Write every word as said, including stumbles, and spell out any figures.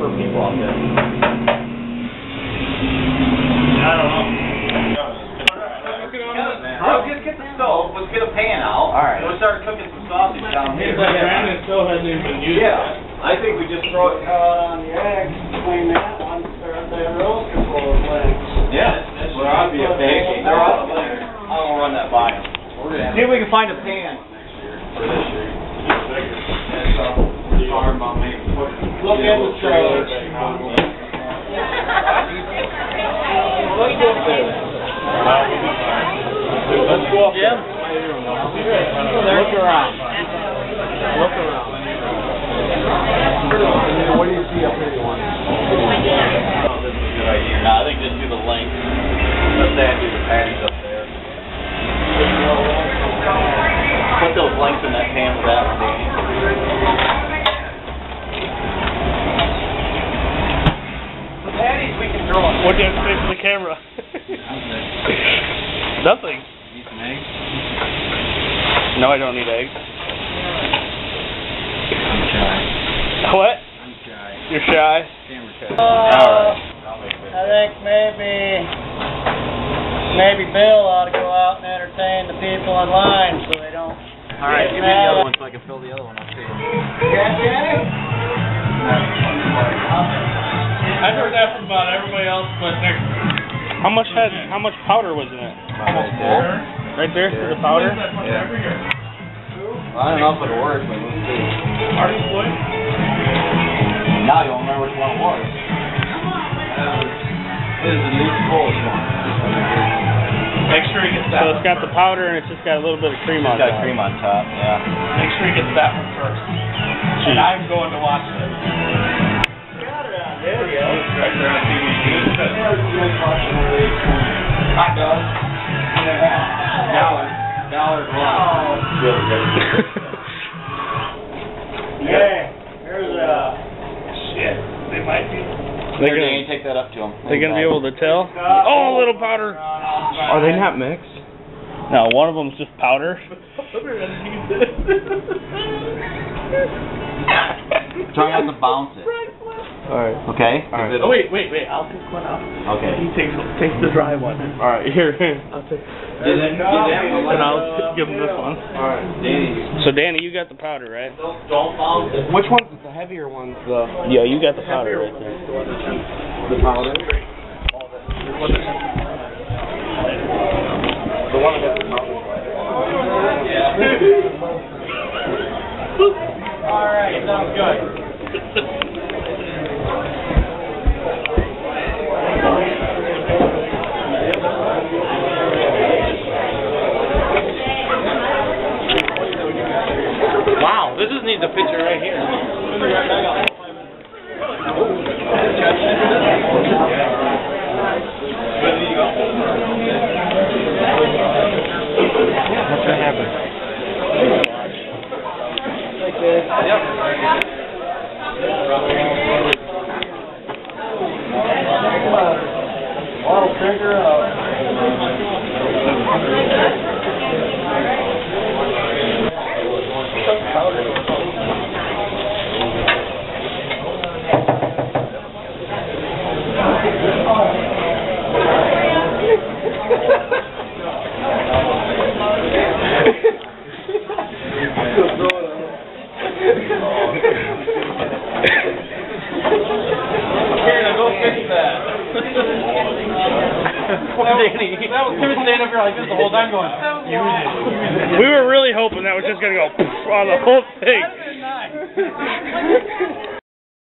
for people out there? I don't know. Let's just get the stove. Let's get a pan out. All right. We'll start cooking some sausage down here. That Brandon still hasn't even been used. Yeah. I think we just throw it. Uh, on the eggs, clean that one, start that roaster full of legs. Yeah. Well, I'll be a pancake. They're out there. I'm gonna run that by them. See if we can find a pan. For this year. Look at the trailer. Let's go up Jim? Look around. Look around. What do you see up here you want? Oh, this is a good idea. No, I think just do the length. Let's say I do the patties up there. Put those lengths in that pan with that one, Danny. The patties we can throw on. What do you have to say for the camera? Nothing. Need some eggs? No, I don't need eggs. I'm shy. What? I'm shy. You're shy? Camera shy. Uh, Alright. I think maybe, maybe Bill ought to go out and entertain the people in line so they don't. Alright, give me the other one so I can fill the other one up too. Yeah, Danny? I've heard that from about everybody else, but next. How much had? How much powder was in it? Almost full. Right there, for the powder. Yeah. I don't know if it'll work, but we'll see. Artist boy. Now you don't remember which one it was. It is the new Polish one. Make sure he gets that. So it's got the powder and it's just got a little bit of cream on top. It's got cream on top, yeah. Make sure he gets that one first. And I'm going to watch it. There you go. Right there on T V. Hot dog. Dollar. Dollar one. Yeah, here's a... Shit. They might be. They're gonna take that up to them. They're gonna be able to tell. Oh, a little powder. Are they not mixed? No, one of them's just powder. Try not to bounce it. Alright. Okay? Alright. Oh, wait, wait, wait. I'll take one out. Okay. He takes takes the dry one. Alright, here. I'll take. Did that, did that And I'll give him this one. Alright. Danny. So Danny, you got the powder, right? Don't, don't bounce it. Which one's the heavier one's the Yeah, you got the powder right there. the powder? The one that the powder. Yeah. Alright, sounds good. Wow, this just needs a picture right here. What's gonna happen? Like this. Yep. Bottle trigger up. That was him standing up here like this the whole time going, use it, use it. We were really hoping that was just going to go on the whole thing.